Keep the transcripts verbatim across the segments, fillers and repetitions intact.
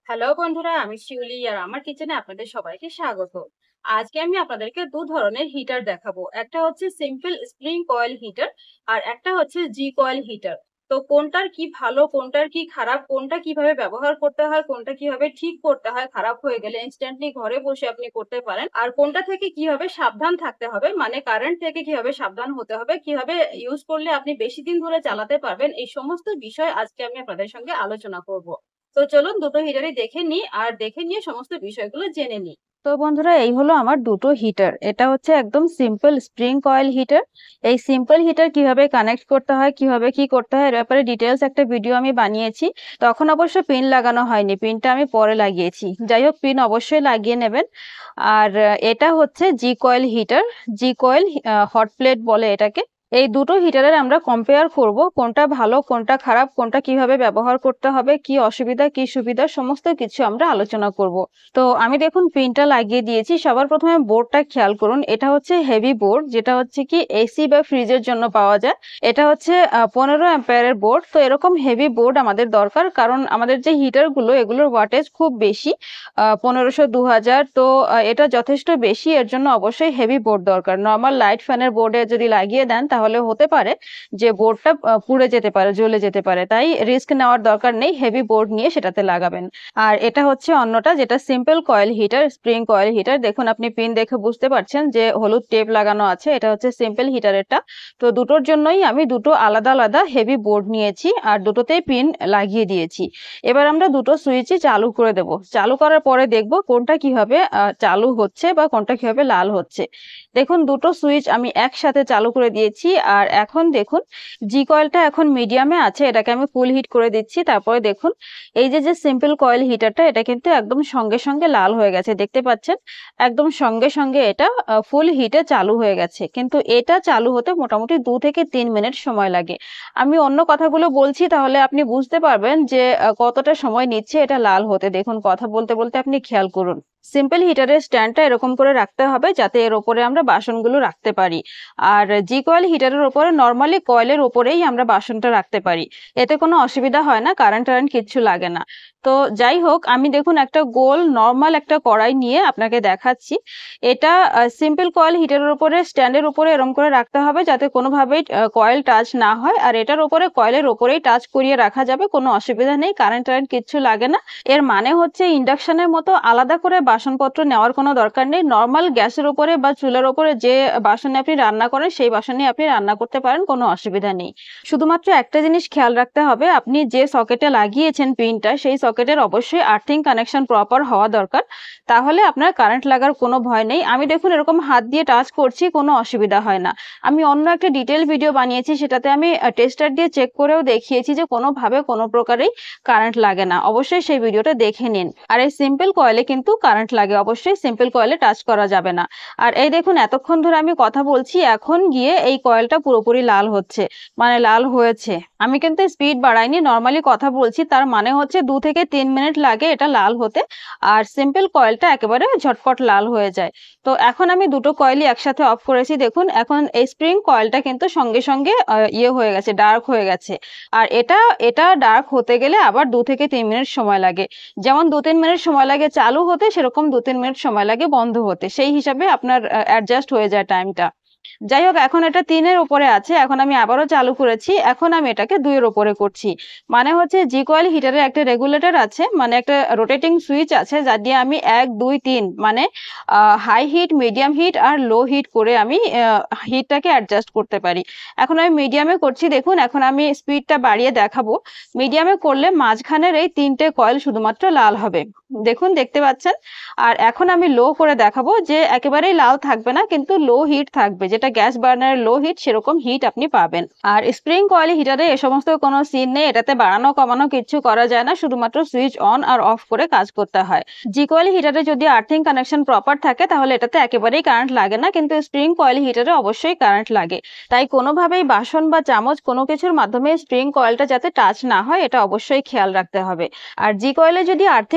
Hello বন্ধুরা, আমি শিউলি আর আমার কিচেনে আপনাদের সবাইকে স্বাগত। আজকে আমি আপনাদেরকে দু ধরনের হিটার দেখাবো। একটা হচ্ছে সিম্পল স্প্রিং কয়েল হিটার আর একটা হচ্ছে জি কয়েল হিটার। তো কোনটার কি ভালো, কোনটার কি খারাপ, কোনটা কিভাবে ব্যবহার করতে হয়, কোনটা কিভাবে ঠিক করতে হয়, খারাপ হয়ে গেলে ইনস্ট্যান্টলি ঘরে বসে আপনি করতে পারেন, আর কোনটা থেকে কিভাবে সাবধান থাকতে হবে, মানে কারেন্ট থেকে কিভাবে সাবধান হতে হবে, কিভাবে ইউজ করলে আপনি বেশি দিন ধরে চালাতে পারবেন, এই সমস্ত বিষয় আজকে আমি আপনাদের সঙ্গে আলোচনা করব। তো চলুন দুটো হিটারই দেখে নিই আর দেখে নিয়ে সমস্ত বিষয়গুলো জেনে নিই। তো বন্ধুরা, এই হলো আমার দুটো হিটার। এটা হচ্ছে একদম সিম্পল স্প্রিং কয়েল হিটার। এই সিম্পল হিটার কিভাবে কানেক্ট করতে হয়, কিভাবে কি করতে হয় এর ব্যাপারে ডিটেলস একটা ভিডিও আমি বানিয়েছি। তখন অবশ্য পিন লাগানো হয়নি, পিনটা আমি পরে লাগিয়েছি। যাই হোক, পিন অবশ্যই লাগিয়ে নেবেন। আর আহ, এটা হচ্ছে G coil heater. G coil hot plate বলে এটাকে। এই দুটো হিটারের আমরা কম্পেয়ার করব, কোনটা ভালো কোনটা খারাপ, কোনটা কিভাবে ব্যবহার করতে হবে, কি অসুবিধা কি সুবিধা সমস্ত কিছু আমরা আলোচনা করব। তো আমি দেখুন পিনটা লাগিয়ে দিয়েছি। সবার প্রথমে বোর্ডটা খেয়াল করুন। এটা হচ্ছে হেভি বোর্ড, যেটা হচ্ছে কি এসি বা ফ্রিজের জন্য পাওয়া যায়। এটা হচ্ছে পনেরো অ্যাম্পিয়ারের বোর্ড। তো এরকম হেভি বোর্ড আমাদের দরকার, কারণ আমাদের যে হিটার গুলো এগুলোর ওয়াটেজ খুব বেশি, আহ পনেরোশো দু হাজার। তো আহ, এটা যথেষ্ট বেশি, এর জন্য অবশ্যই হেভি বোর্ড দরকার। নর্মাল লাইট ফ্যানের বোর্ডে যদি লাগিয়ে দেন তাহলে হতে পারে যে বোর্ডটা পুড়ে যেতে পারে, জ্বলে যেতে পারে। তাই রিস্ক নেওয়ার দরকার নেই, হেভি বোর্ড নিয়ে সেটাতে লাগাবেন। আর এটা হচ্ছে অন্যটা, যেটা simple coil heater, spring coil heater. দেখুন আপনি পিন দেখে বুঝতে পারছেন যে হলুদ টেপ লাগানো আছে। এটা হচ্ছে সিম্পল হিটারেরটা। তো দুটোর জন্যই আমি দুটো আলাদা আলাদা হেভি বোর্ড নিয়েছি আর দুটোতেই পিন লাগিয়ে দিয়েছি। এবার আমরা দুটো সুইচই চালু করে দেব। চালু করার পরে দেখব কোনটা কিভাবে আহ, চালু হচ্ছে বা কোনটা কিভাবে লাল হচ্ছে। দেখুন দুটো সুইচ আমি একসাথে চালু করে দিয়েছি। আর এখন দেখুন জি কয়েলটা এখন মিডিয়ামে আছে, এটাকে আমি ফুল হিট করে দিচ্ছি। তারপরে দেখুন এই যে যে সিম্পল কয়েল হিটারটা, এটা কিন্তু একদম সঙ্গে সঙ্গে লাল হয়ে গেছে, দেখতে পাচ্ছেন। একদম সঙ্গে সঙ্গে এটা ফুল হিটে চালু হয়ে গেছে। কিন্তু এটা চালু হতে মোটামুটি দু থেকে তিন মিনিট সময় লাগে। আমি অন্য কথাগুলো বলছি, তাহলে আপনি বুঝতে পারবেন যে আহ, কতটা সময় নিচ্ছে এটা লাল হতে। দেখুন কথা বলতে বলতে আপনি খেয়াল করুন। সিম্পল হিটারের স্ট্যান্ডটা এরকম করে রাখতে হবে যাতে এর উপরে আমরা বাসনগুলো রাখতে পারি। আর জি কয়েল হিটারের উপরে নর্মালি কয়েলের উপরেই আমরা বাসনটা রাখতে পারি। এতে কোনো অসুবিধা হয় না, কারেন্ট টারেন্ট কিচ্ছু লাগে না। তো যাই হোক, আমি দেখুন একটা গোল নর্মাল একটা কড়াই নিয়ে আপনাকে দেখাচ্ছি। এটা সিম্পল কয়েল হিটারের উপরে স্ট্যান্ডের উপরে এরকম করে রাখতে হবে যাতে কোনোভাবেই কয়েল টাচ না হয়। আর এটার উপরে কয়েলের উপরেই টাচ করিয়ে রাখা যাবে, কোনো অসুবিধা নেই, কারেন্ট টারেন্ট কিচ্ছু লাগে না। এর মানে হচ্ছে ইন্ডাকশনের মতো আলাদা করে বাসনপত্র নেওয়ার কোনো দরকার নেই। নর্মাল গ্যাসের উপরে বা চুলার উপরে যে বাসনে আপনি রান্না করেন সেই বাসনে আপনি রান্না করতে পারেন, কোনো অসুবিধা নেই। শুধুমাত্র একটা জিনিস খেয়াল রাখতে হবে, আপনি যে সকেটে লাগিয়েছেন পিনটা সেই সকেটের অবশ্যই আর্থিং কানেকশন প্রপার হওয়া দরকার, তাহলে আপনার কারেন্ট লাগার কোনো ভয় নেই। আমি দেখুন এরকম হাত দিয়ে টাচ করছি, কোনো অসুবিধা হয় না। আমি অন্য একটা ডিটেল ভিডিও বানিয়েছি, সেটাতে আমি টেস্টার দিয়ে চেক করেও দেখিয়েছি যে কোনোভাবে কোনো প্রকারেই কারেন্ট লাগে না। অবশ্যই সেই ভিডিওটা দেখে নিন। আর এই সিম্পল কয়েলে কিন্তু কারেন্ট লাগে, অবশ্যই সিম্পল কয়েলে টাচ করা যাবে না। আর এই দেখুন এতক্ষণ ধরে আমি কথা বলছি, এখন গিয়ে এই কয়েলটা পুরোপুরি লাল হচ্ছে, মানে লাল হয়েছে। আমি কিন্তু স্পিড বাড়াইনি, নর্মালি কথা বলছি, তার মানে হচ্ছে দু থেকে তিন মিনিট লাগে এটা লাল হতে। আর সিম্পল কয়েলটা একেবারে ঝটপট লাল হয়ে যায়। তো এখন আমি দুটো কয়েলই একসাথে অফ করেছি। দেখুন এখন এই স্প্রিং কয়েলটা কিন্তু সঙ্গে সঙ্গে আহ, ইয়ে হয়ে গেছে, ডার্ক হয়ে গেছে। আর এটা এটা ডার্ক হতে গেলে আবার দু থেকে তিন মিনিট সময় লাগে। যেমন দু তিন মিনিট সময় লাগে চালু হতে, সেরকম দু তিন মিনিট সময় লাগে বন্ধ হতে। সেই হিসাবে আপনার অ্যাডজাস্ট হয়ে যায় টাইমটা। যাই হোক, এখন এটা তিনের উপরে আছে, এখন আমি আবারও চালু করেছি, এখন আমি এটাকে দুইয়ের উপরে করছি। মানে হচ্ছে জি কয়েল হিটারের একটা রেগুলেটর আছে, মানে একটা রোটেটিং সুইচ আছে, যা দিয়ে আমি এক দুই তিন মানে হাই হিট, মিডিয়াম হিট আর লো হিট করে আমি হিটটাকে অ্যাডজাস্ট করতে পারি। এখন আমি মিডিয়ামে করছি। দেখুন এখন আমি স্পিডটা বাড়িয়ে দেখাবো। মিডিয়ামে করলে মাঝখানের এই তিনটে কয়েল শুধুমাত্র লাল হবে, দেখুন দেখতে পাচ্ছেন। আর এখন আমি লো করে দেখাবো, যে একেবারেই লাল থাকবে না, কিন্তু লো হিট থাকবে, যেটা গ্যাস বার্নারের লো হিট সেরকম হিট আপনি পাবেন। আর স্প্রিং কয়েল হিটারে এ সমস্ত কোনো সিন নেই, এটাতে বাড়ানো কমানো কিছু করা যায় না, শুধুমাত্র সুইচ অন আর অফ করে কাজ করতে হয়। জি কয়েল হিটারে যদি আর্থিং কানেকশন প্রপার থাকে তাহলে এটাতে একেবারেই কারেন্ট লাগে না, কিন্তু স্প্রিং কয়েল হিটারে অবশ্যই কারেন্ট লাগে। তাই কোনোভাবেই বাসন বা চামচ কোনো কিছুর মাধ্যমে স্প্রিং কয়েলটা যাতে টাচ না হয় এটা অবশ্যই খেয়াল রাখতে হবে। আর জি কয়েলে যদি আর্থিং না থাকে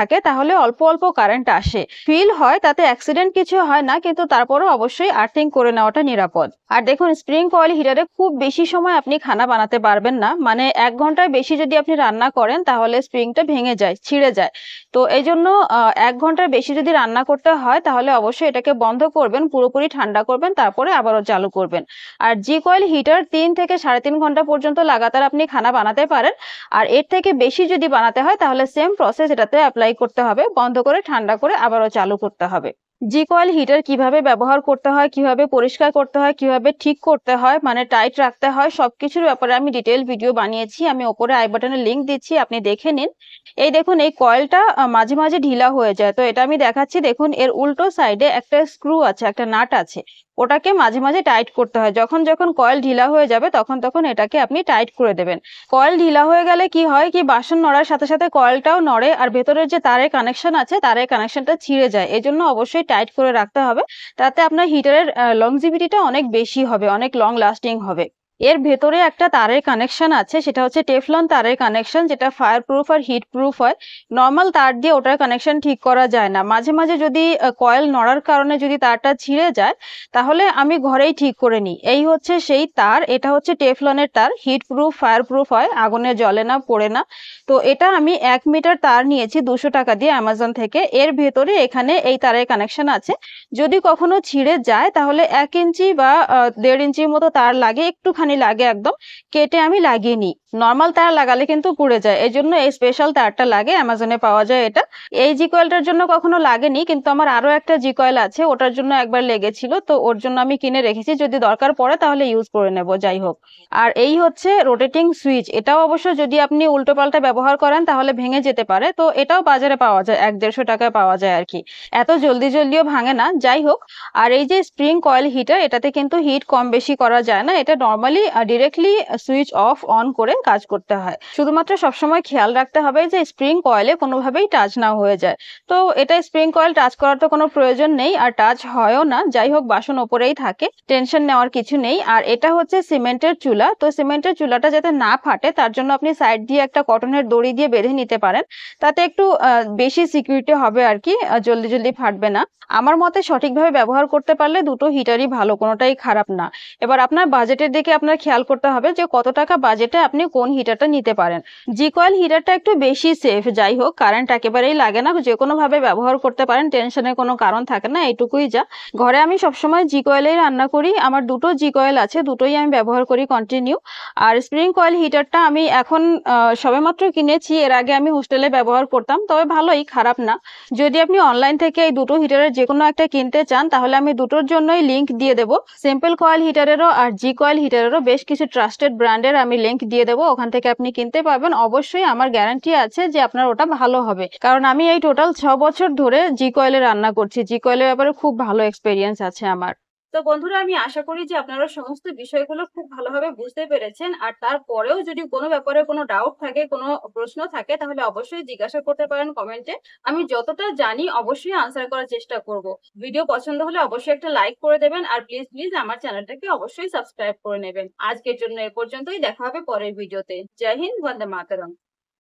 থাকে তাহলে অল্প অল্প কারেন্ট আসে, ফিল হয়, তাতে অ্যাক্সিডেন্ট কিছু হয় না, কিন্তু তারপরেও অবশ্যই আর্থিং করে নেওয়াটা নিরাপদ। আর দেখুন, স্প্রিং কয়েল হিটারে খুব বেশি সময় আপনি খানা বানাতে পারবেন না, মানে এক ঘন্টার বেশি যদি আপনি রান্না করেন তাহলে স্প্রিংটা ভেঙে যায়, ছিঁড়ে যায়। তো এই জন্য এক ঘন্টার বেশি যদি রান্না করতে হয় তাহলে অবশ্যই এটাকে বন্ধ করবেন, পুরোপুরি ঠান্ডা করবেন, তারপরে আবারও চালু করবেন। আর জি কয়েল হিটার তিন থেকে সাড়ে তিন ঘন্টা পর্যন্ত লাগাতার আপনি খানা বানাতে পারেন। আর এর থেকে বেশি যদি বানাতে হয় তাহলে সেম প্রসেস এটাতে অ্যাপ্লাই করতে হবে, বন্ধ করে ঠান্ডা করে আবারও চালু করতে হবে। জি কয়েল হিটার কিভাবে ব্যবহার করতে হয়, কিভাবে পরিষ্কার করতে হয়, কিভাবে ঠিক করতে হয়, মানে টাইট রাখতে হয়, সবকিছুর ব্যাপারে আমি ডিটেল ভিডিও বানিয়েছি। আমি ওপরে আই বাটনে লিংক দিচ্ছি, আপনি দেখে নিন। এই দেখুন, এই কয়েলটা মাঝে মাঝে ঢিলা হয়ে যায়, তো এটা আমি দেখাচ্ছি। দেখুন, এর উল্টো সাইডে একটা স্ক্রু আছে, একটা নাট আছে, ওটাকে মাঝে মাঝে টাইট করতে হয়। যখন যখন কয়েল ঢিলা হয়ে যাবে তখন তখন এটাকে আপনি টাইট করে দেবেন। কয়েল ঢিলা হয়ে গেলে কি হয়, কি বাসন নড়ার সাথে সাথে কয়েলটাও নড়ে, আর ভেতরের যে তারের কানেকশন আছে তারের কানেকশনটা ছিঁড়ে যায়। এজন্য অবশ্যই টাইট করে রাখতে হবে, তাতে আপনার হিটারের লংজিভিটিটা অনেক বেশি হবে, অনেক লং লাস্টিং হবে। এর ভেতরে একটা তারের কানেকশন আছে, সেটা হচ্ছে টেফলন তারের কানেকশন, যেটা ফায়ার প্রুফ আর হিট প্রুফ হয়। নর্মাল তার দিয়ে ওটার কানেকশন ঠিক করা যায় না। মাঝে মাঝে যদি কয়েল নড়ার কারণে যদি তারটা ছিঁড়ে যায় তাহলে আমি ঘরেই ঠিক করে নিই। এই হচ্ছে সেই তার, এটা হচ্ছে টেফলনের তার, হিট প্রুফ ফায়ার প্রুফ হয়, আগুনে জ্বলে না, পড়ে না। তো এটা আমি এক মিটার তার নিয়েছি দুশো টাকা দিয়ে অ্যামাজন থেকে। এর ভেতরে এখানে এই তারের কানেকশন আছে। যদি কখনো ছিঁড়ে যায় তাহলে এক ইঞ্চি বা দেড় ইঞ্চির মতো তার লাগে, একটুখানি লাগে, একদম কেটে আমি লাগিয়ে নিই। নর্মাল তার লাগালে কিন্তু পুড়ে যায়, এই জন্য এই স্পেশাল তারটা লাগে, অ্যামাজনে পাওয়া যায় এটা। এই জি কয়েলটার জন্য কখনো লাগেনি, কিন্তু আমার আরো একটা জি কয়েল আছে, ওটার জন্য একবার লেগেছিল, তো ওর জন্য আমি কিনে রেখেছি, যদি দরকার পড়ে তাহলে ইউজ করে নেব, যাই হোক। আর এই হচ্ছে রোটেটিং সুইচ, এটাও অবশ্য যদি আপনি উল্টো পাল্টা ব্যবহার করেন তাহলে ভেঙে যেতে পারে, তো এটাও বাজারে পাওয়া যায়, এক দেড়শো টাকায় পাওয়া যায় আর কি, এত জলদি জলদিও ভাঙে না, যাই হোক। আর এই যে স্প্রিং কয়েল হিটার, এটাতে কিন্তু হিট কম বেশি করা যায় না, এটা normally directly switch off on করে কাজ করতে হয়। শুধুমাত্র সবসময় খেয়াল রাখতে হবে যে স্প্রিং কয়েলে কোনোভাবেই টাচ না হয়ে যায়। তো এটা স্প্রিং কয়েল টাচ করার তো কোনো প্রয়োজন নেই, আর টাচ হয়ও না, যাই হোক, বাসন ওপরেই থাকে, টেনশন নেওয়ার কিছু নেই। আর এটা হচ্ছে সিমেন্টের চুলা, তো সিমেন্টের চুলাটা যাতে না ফাটে তার জন্য আপনি সাইড দিয়ে একটা কটনের দড়ি দিয়ে বেঁধে নিতে পারেন, তাতে একটু বেশি সিকিউরিটি হবে আর কি, জলদি জলদি ফাটবে না। আমার মতে সঠিকভাবে ব্যবহার করতে পারলে দুটো হিটারই ভালো, কোনোটাই খারাপ না। এবার আপনার বাজেটের দিকে আপনার খেয়াল করতে হবে যে কত টাকা বাজেটে আপনি কোন হিটারটা নিতে পারেন। জি কয়েল হিটারটা একটু বেশি সেফ, যাই হোক, কারেন্ট একেবারেই লাগে না, যে কোনো ভাবে ব্যবহার করতে পারেন, টেনশনের কোনো কারণ থাকে না, এইটুকুই যা। ঘরে আমি সবসময় জি কয়েলেই রান্না করি, আমার দুটো জি কয়েল আছে, দুটোই আমি ব্যবহার করি কন্টিনিউ। আর স্প্রিং কয়েল হিটারটা আমি এখন সবেমাত্র কিনেছি, এর আগে আমি হোস্টেলে ব্যবহার করতাম, তবে ভালোই, খারাপ না। যদি আপনি অনলাইন থেকে এই দুটো হিটারের যে কোনো একটা কিনতে চান তাহলে আমি দুটোর জন্যই লিংক দিয়ে দেবো। সিম্পল কয়েল হিটারেরও আর জি কয়েল হিটারেরও বেশ কিছু ট্রাস্টেড ব্র্যান্ডের আমি লিংক দিয়ে দেবো, ওখান থেকে আপনি কিনতে পারবেন। অবশ্যই আমার গ্যারান্টি আছে যে আপনার ওটা ভালো হবে, কারণ আমি এই টোটাল ছ বছর ধরে জি কয়েলে রান্না করছি, জি কয়েলের ব্যাপারে খুব ভালো এক্সপেরিয়েন্স আছে আমার। তো বন্ধুরা, আমি আশা করি যে আপনারা সমস্ত বিষয়গুলো খুব ভালোভাবে বুঝতে পেরেছেন। আর তারপরেও যদি কোনো ব্যাপারে কোনো ডাউট থাকে, কোনো প্রশ্ন থাকে, তাহলে অবশ্যই জিজ্ঞাসা করতে পারেন কমেন্টে। আমি যতটা জানি অবশ্যই আনসার করার চেষ্টা করব। ভিডিও পছন্দ হলে অবশ্যই একটা লাইক করে দেবেন, আর প্লিজ প্লিজ আমার চ্যানেলটাকে অবশ্যই সাবস্ক্রাইব করে নেবেন। আজকের জন্য এ পর্যন্তই, দেখা হবে পরের ভিডিওতে। জয় হিন্দ, বন্দে মাতরম।